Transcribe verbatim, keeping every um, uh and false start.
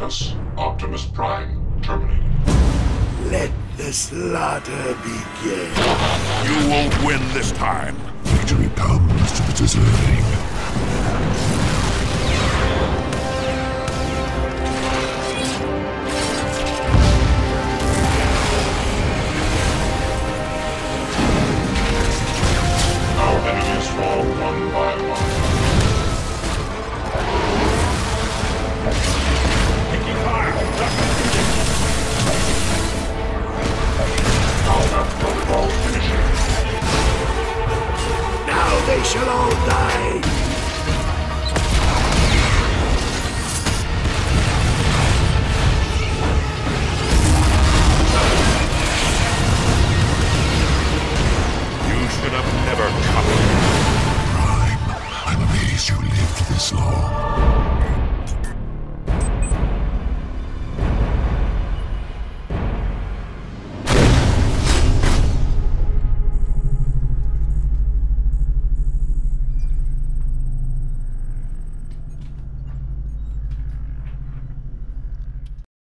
Status, Optimus Prime terminated. Let the slaughter begin. You won't win this time. Victory comes to the deserving. Our enemies fall one by one. Taking fire! Combat protocol finishing. Now they shall all die! You should have never come. Prime, I'm amazed you lived this long.